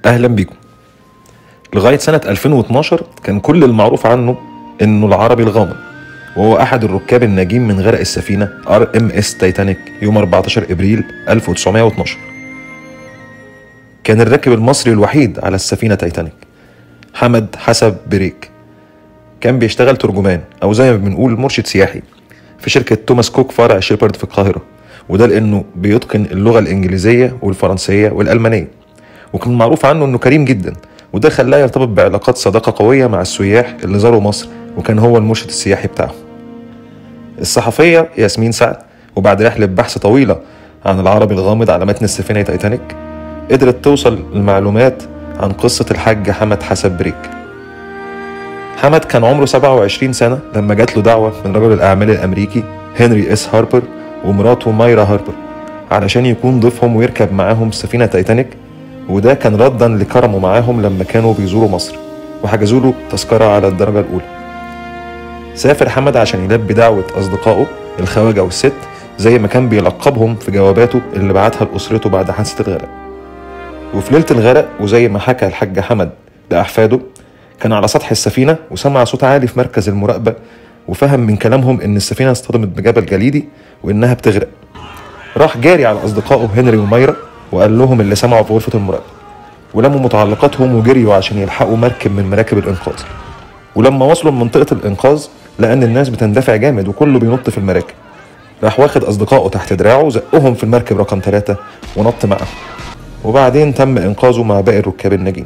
اهلا بيكم. لغايه سنه 2012 كان كل المعروف عنه انه العربي الغامض، وهو احد الركاب الناجين من غرق السفينه RMS تايتانيك يوم 14 ابريل 1912. كان الراكب المصري الوحيد على السفينه تايتانيك حمد حسب بريك. كان بيشتغل ترجمان او زي ما بنقول مرشد سياحي في شركه توماس كوك فرع شيبرد في القاهره، وده لانه بيتقن اللغه الانجليزيه والفرنسيه والالمانيه، وكان معروف عنه انه كريم جدا، وده خلاه يرتبط بعلاقات صداقه قويه مع السياح اللي زاروا مصر، وكان هو المرشد السياحي بتاعهم. الصحفيه ياسمين سعد، وبعد رحله بحث طويله عن العربي الغامض على متن السفينه تايتانيك، قدرت توصل لمعلومات عن قصه الحاج حمد حسب بريك. حمد كان عمره 27 سنه لما جات له دعوه من رجل الاعمال الامريكي هنري اس هاربر ومراته مايرا هاربر علشان يكون ضيفهم ويركب معاهم سفينه تايتانيك، وده كان ردا لكرمه معاهم لما كانوا بيزوروا مصر، وحجزوا له تذكره على الدرجه الاولى. سافر حمد عشان يلبي دعوه اصدقائه الخواجه والست زي ما كان بيلقبهم في جواباته اللي بعتها لاسرته بعد حادثه الغرق. وفي ليله الغرق، وزي ما حكى الحاج حمد لاحفاده، كان على سطح السفينه وسمع صوت عالي في مركز المراقبه، وفهم من كلامهم ان السفينه اصطدمت بجبل جليدي وانها بتغرق. راح جاري على اصدقائه هنري ومايرا وقال لهم اللي سمعوا في غرفه المراقبه، ولموا متعلقاتهم وجريوا عشان يلحقوا مركب من مراكب الانقاذ. ولما وصلوا لمنطقه الانقاذ لقى ان الناس بتندفع جامد وكله بينط في المراكب. راح واخد اصدقائه تحت دراعه زقهم في المركب رقم 3 ونط معهم، وبعدين تم انقاذه مع باقي الركاب الناجين.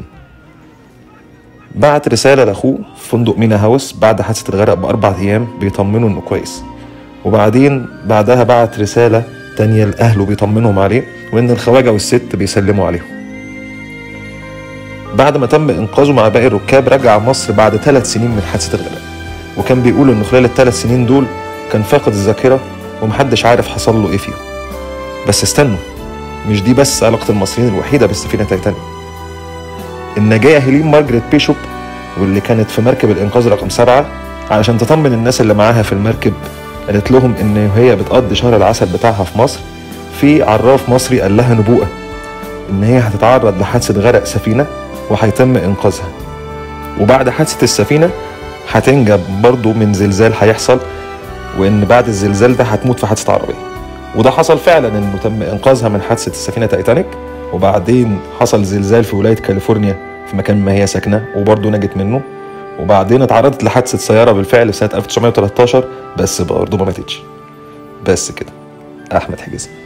بعت رساله لاخوه في فندق مينا هاوس بعد حادثه الغرق ب4 ايام بيطمنوا انه كويس، وبعدين بعدها بعت رساله تانية لاهله بيطمنهم عليه وان الخواجه والست بيسلموا عليهم. بعد ما تم انقاذه مع باقي الركاب رجع مصر بعد 3 سنين من حادثه الغرق، وكان بيقول انه خلال ال3 سنين دول كان فاقد الذاكره ومحدش عارف حصل له ايه فيهم. بس استنوا، مش دي بس علاقه المصريين الوحيده بالسفينه تايتانيك. الناجيه هيلين مارجريت بيشوب، واللي كانت في مركب الانقاذ رقم 7 علشان تطمن الناس اللي معاها في المركب، قالت لهم ان هي بتقضي شهر العسل بتاعها في مصر. في عراف مصري قال لها نبوءه ان هي هتتعرض لحادثه غرق سفينه وهيتم انقاذها، وبعد حادثه السفينه هتنجب برضو من زلزال هيحصل، وان بعد الزلزال ده هتموت في حادثه عربيه. وده حصل فعلا، انه تم انقاذها من حادثه السفينه تايتانيك، وبعدين حصل زلزال في ولايه كاليفورنيا في مكان ما هي ساكنه وبرضه نجت منه، وبعدين اتعرضت لحادثه سياره بالفعل في سنه 1913 بس برضه ما ماتتش. بس كده. احمد حجازي.